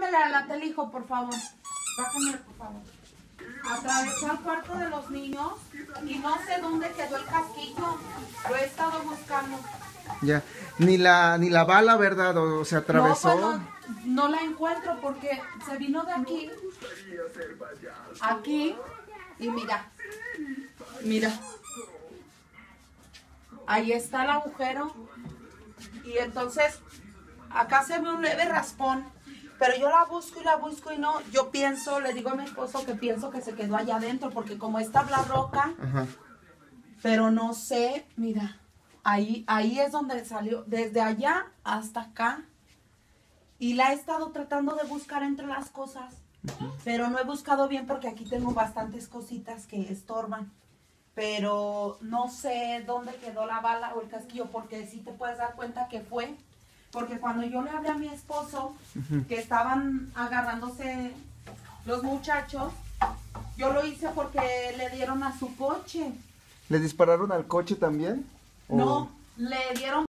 bájamela la tele, hijo, por favor. Bájamela, por favor. Atravesó al cuarto de los niños y no sé dónde quedó el casquillo. Lo he estado buscando. Ya, ni la bala, ¿verdad? O se atravesó. No, pues no la encuentro porque se vino de aquí. Aquí. Y mira. Mira. Ahí está el agujero. Y entonces, acá se ve un leve raspón. Pero yo la busco y no. Yo pienso, le digo a mi esposo que pienso que se quedó allá adentro. Porque como es tabla roca. Ajá. Pero no sé, mira. Ahí es donde salió. Desde allá hasta acá. Y la he estado tratando de buscar entre las cosas. Pero no he buscado bien porque aquí tengo bastantes cositas que estorban. Pero no sé dónde quedó la bala o el casquillo, porque sí te puedes dar cuenta que fue. Porque cuando yo le hablé a mi esposo, que estaban agarrándose los muchachos, yo lo hice porque le dieron a su coche. ¿Le dispararon al coche también? No, le dieron